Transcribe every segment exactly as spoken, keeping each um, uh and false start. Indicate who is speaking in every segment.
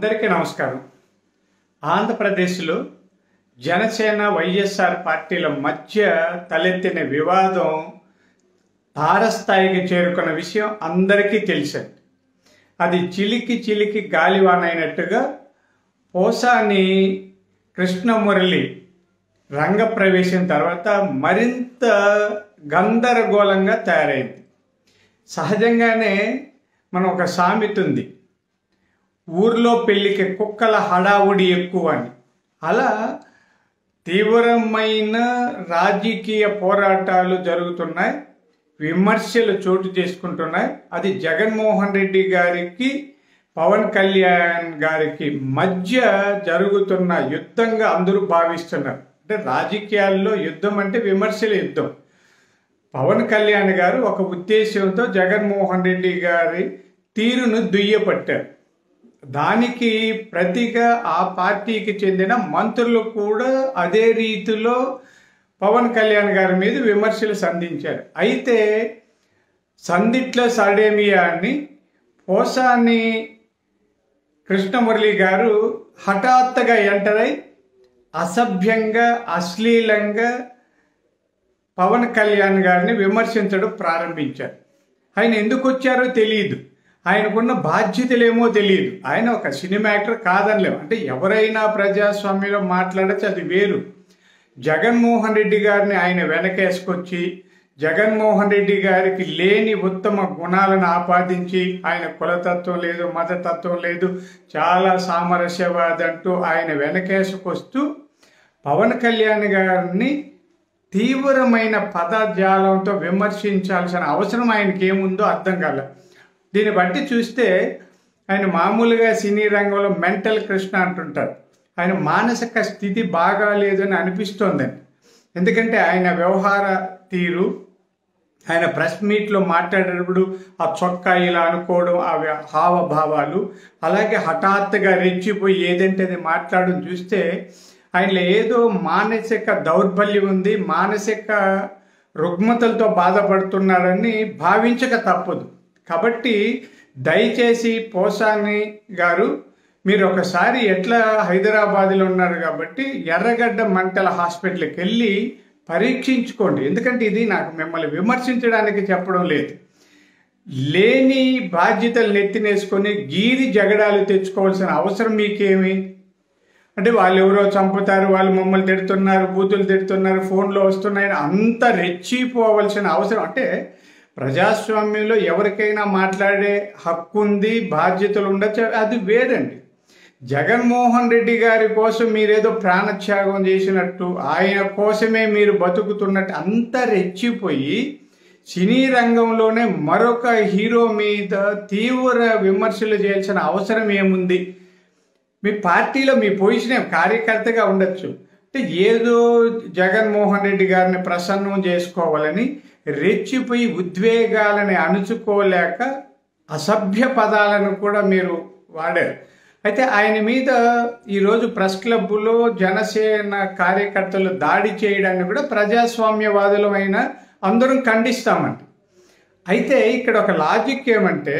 Speaker 1: అందరికీ నమస్కారం. ఆంధ్రప్రదేశ్లో జనసేన వైఎస్ఆర్ పార్టీల మధ్య తలెత్తిన వివాదం తారస్థాయికి చేరుకున్న విషయం అందరికీ తెలిసింది. అది చిలికి చిలికి గాలివానైనట్టుగా పోసాని కృష్ణమురళి రంగప్రవేశం తర్వాత మరింత గందరగోళంగా తయారైంది. సహజంగానే మనం ఒక సామెత ఉంది, ఊర్లో పెళ్లికి కుక్కల హడావుడి ఎక్కువ అని. అలా తీవ్రమైన రాజకీయ పోరాటాలు జరుగుతున్నాయి, విమర్శలు చోటు చేసుకుంటున్నాయి. అది జగన్మోహన్ రెడ్డి గారికి పవన్ కళ్యాణ్ గారికి మధ్య జరుగుతున్న యుద్ధంగా అందరూ భావిస్తున్నారు. అంటే రాజకీయాల్లో యుద్ధం అంటే విమర్శల యుద్ధం. పవన్ కళ్యాణ్ గారు ఒక ఉద్దేశంతో జగన్మోహన్ రెడ్డి గారి తీరును దుయ్యపట్టారు. దానికి ప్రతిగా ఆ పార్టీకి చెందిన మంత్రులు కూడా అదే రీతిలో పవన్ కళ్యాణ్ గారి మీద విమర్శలు సంధించారు. అయితే సందిట్ల సడేమియాని పోసాని కృష్ణమురళి గారు హఠాత్తుగా ఎంటరై అసభ్యంగా అశ్లీలంగా పవన్ కళ్యాణ్ గారిని విమర్శించడం ప్రారంభించారు. ఆయన ఎందుకు వచ్చారో తెలియదు, ఆయనకున్న బాధ్యతలేమో తెలియదు. ఆయన ఒక సినిమా యాక్టర్ కాదనిలేము. అంటే ఎవరైనా ప్రజాస్వామ్యంలో మాట్లాడచ్చు, అది వేరు. జగన్మోహన్ రెడ్డి గారిని ఆయన వెనకేసుకొచ్చి జగన్మోహన్ రెడ్డి గారికి లేని ఉత్తమ గుణాలను ఆపాదించి ఆయన కులతత్వం లేదు, మతతత్వం లేదు, చాలా సామరస్యవాది అంటూ ఆయన వెనకేసుకొస్తూ పవన్ కళ్యాణ్ గారిని తీవ్రమైన పదజాలంతో విమర్శించాల్సిన అవసరం ఆయనకి ఏముందో అర్థం కాల. దీన్ని బట్టి చూస్తే ఆయన మామూలుగా సినీ రంగంలో మెంటల్ కృష్ణ అంటుంటారు. ఆయన మానసిక స్థితి బాగాలేదని అనిపిస్తోందండి. ఎందుకంటే ఆయన వ్యవహార తీరు, ఆయన ప్రెస్ మీట్లో మాట్లాడేటప్పుడు ఆ చొక్కా ఇలా అనుకోవడం, ఆ హావభావాలు, అలాగే హఠాత్తుగా రెచ్చిపోయి ఏదంటే అది మాట్లాడడం చూస్తే ఆయనలో ఏదో మానసిక దౌర్బల్యం ఉంది, మానసిక రుగ్మతలతో బాధపడుతున్నారని భావించక తప్పదు. కాబట్టి దయచేసి పోసాని గారు మీరు ఒకసారి ఎట్లా హైదరాబాద్లో ఉన్నారు కాబట్టి ఎర్రగడ్డ మంటల హాస్పిటల్కి వెళ్ళి పరీక్షించుకోండి. ఎందుకంటే ఇది నాకు మిమ్మల్ని విమర్శించడానికి చెప్పడం లేదు. లేని బాధ్యతలు నెత్తినేసుకొని గీరి జగడాలు తెచ్చుకోవాల్సిన అవసరం మీకేమి? అంటే వాళ్ళు ఎవరో చంపుతారు, వాళ్ళు మమ్మల్ని తిడుతున్నారు, బూతులు తిడుతున్నారు, ఫోన్లో వస్తున్నాయని అంత రెచ్చిపోవలసిన అవసరం. అంటే ప్రజాస్వామ్యంలో ఎవరికైనా మాట్లాడే హక్కు ఉంది, బాధ్యతలు ఉండొచ్చు, అది వేరండి. జగన్మోహన్ రెడ్డి గారి కోసం మీరేదో ప్రాణత్యాగం చేసినట్టు, ఆయన కోసమే మీరు బతుకుతున్నట్టు అంత రెచ్చిపోయి సినీ రంగంలోనే మరొక హీరో మీద తీవ్ర విమర్శలు చేయాల్సిన అవసరం ఏముంది? మీ పార్టీలో మీ పొజిషన్ కార్యకర్తగా ఉండొచ్చు, అంటే ఏదో జగన్మోహన్ రెడ్డి గారిని ప్రసన్నం చేసుకోవాలని రెచ్చిపోయి ఉద్వేగాలని అణుచుకోలేక అసభ్య పదాలను కూడా మీరు వాడారు. అయితే ఆయన మీద ఈరోజు ప్రెస్ క్లబ్లో జనసేన కార్యకర్తలు దాడి చేయడాన్ని కూడా ప్రజాస్వామ్యవాదులమైన అందరం ఖండిస్తామండి. అయితే ఇక్కడ ఒక లాజిక్ ఏమంటే,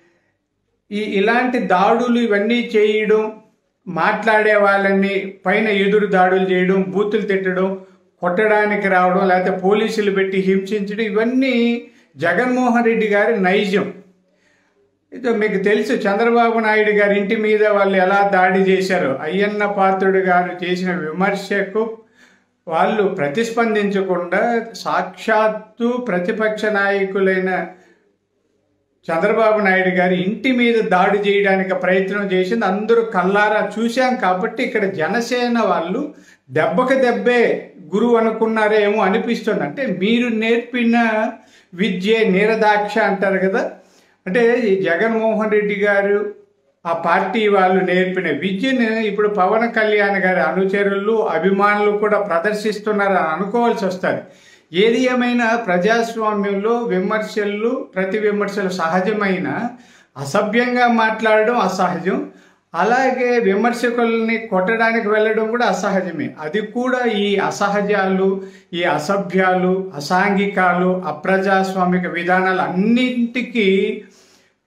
Speaker 1: ఈ ఇలాంటి దాడులు ఇవన్నీ చేయడం, మాట్లాడే వాళ్ళని పైన ఎదురు దాడులు చేయడం, బూతులు తిట్టడం, కొట్టడానికి రావడం, లేకపోతే పోలీసులు పెట్టి హింసించడం, ఇవన్నీ జగన్మోహన్ రెడ్డి గారి నైజం. ఇది మీకు తెలుసు, చంద్రబాబు నాయుడు గారి ఇంటి మీద వాళ్ళు ఎలా దాడి చేశారు. అయ్యన్న పాత్రుడు గారు చేసిన విమర్శకు వాళ్ళు ప్రతిస్పందించకుండా సాక్షాత్తు ప్రతిపక్ష నాయకులైన చంద్రబాబు నాయుడు గారి ఇంటి మీద దాడి చేయడానికి ప్రయత్నం చేసింది అందరూ కల్లారా చూశాం. కాబట్టి ఇక్కడ జనసేన వాళ్ళు దెబ్బకి దెబ్బే గురువు అనుకున్నారేమో అనిపిస్తుంది. అంటే మీరు నేర్పిన విద్య నిరదాక్ష అంటారు కదా, అంటే ఈ జగన్మోహన్ రెడ్డి గారు ఆ పార్టీ వాళ్ళు నేర్పిన విద్యను ఇప్పుడు పవన్ కళ్యాణ్ గారి అనుచరులు, అభిమానులు కూడా ప్రదర్శిస్తున్నారని అనుకోవాల్సి వస్తుంది. ఏది ఏమైనా ప్రజాస్వామ్యంలో విమర్శలు, ప్రతి విమర్శలు సహజమైన, అసభ్యంగా మాట్లాడడం అసహజం, అలాగే విమర్శకుల్ని కొట్టడానికి వెళ్ళడం కూడా అసహజమే. అది కూడా ఈ అసహజాలు, ఈ అసభ్యాలు, అసాంఘికాలు, అప్రజాస్వామిక విధానాలు అన్నింటికీ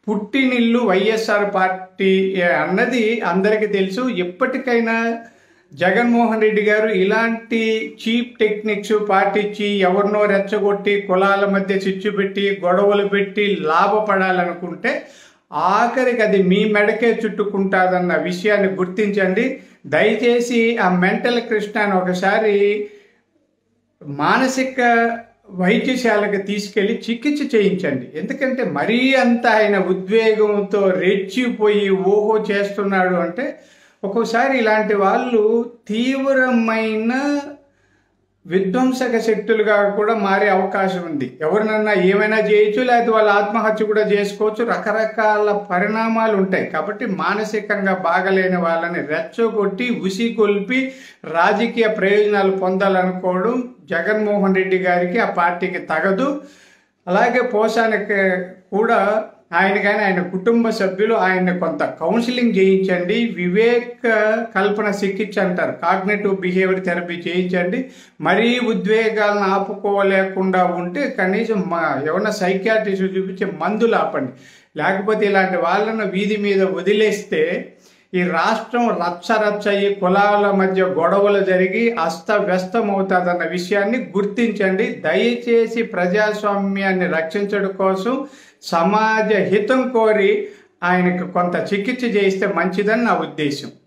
Speaker 1: పుట్టినిల్లు వైఎస్ఆర్ పార్టీ అన్నది అందరికీ తెలుసు. ఎప్పటికైనా జగన్మోహన్ రెడ్డి గారు ఇలాంటి చీప్ టెక్నిక్స్ పాటించి ఎవరినో రెచ్చగొట్టి కులాల మధ్య చిచ్చు పెట్టి గొడవలు పెట్టి లాభపడాలనుకుంటే ఆఖరికి అది మీ మెడకే చుట్టుకుంటాదన్న విషయాన్ని గుర్తించండి. దయచేసి ఆ మెంటల్ కృష్ణని ఒకసారి మానసిక వైద్యశాలకు తీసుకెళ్లి చికిత్స చేయించండి. ఎందుకంటే మరీ అంత ఆయన ఉద్వేగంతో రెచ్చిపోయి ఓహో చేస్తున్నాడు అంటే ఒక్కోసారి ఇలాంటి వాళ్ళు తీవ్రమైన విధ్వంసక శక్తులుగా కూడా మారే అవకాశం ఉంది. ఎవరినన్నా ఏమైనా చేయొచ్చు, లేకపోతే వాళ్ళ ఆత్మహత్య కూడా చేసుకోవచ్చు. రకరకాల పరిణామాలు ఉంటాయి. కాబట్టి మానసికంగా బాగలేని వాళ్ళని రెచ్చగొట్టి ఉసిగొల్పి రాజకీయ ప్రయోజనాలు పొందాలనుకోవడం జగన్మోహన్ రెడ్డి గారికి ఆ పార్టీకి తగదు. అలాగే పోషానికి కూడా ఆయన కానీ ఆయన కుటుంబ సభ్యులు ఆయన్ని కొంత కౌన్సిలింగ్ చేయించండి. వివేక కల్పన చికిత్స అంటారు, కాగ్నిటివ్ బిహేవియర్ థెరపీ చేయించండి. మరీ ఉద్వేగాలను ఆపుకోలేకుండా ఉంటే కనీసం మా ఏమన్నా సైకియాట్రిస్ట్ చూపించి మందులు ఆపండి. లేకపోతే ఇలాంటి వాళ్ళను వీధి మీద వదిలేస్తే ఈ రాష్ట్రం రచ్చ రచ్చ అయ్యి కులాల మధ్య గొడవలు జరిగి అస్తవ్యస్తం అవుతుందన్న విషయాన్ని గుర్తించండి. దయచేసి ప్రజాస్వామ్యాన్ని రక్షించడం కోసం సమాజ హితం కోరి ఆయనకు కొంత చికిత్స చేయిస్తే మంచిదని నా ఉద్దేశం.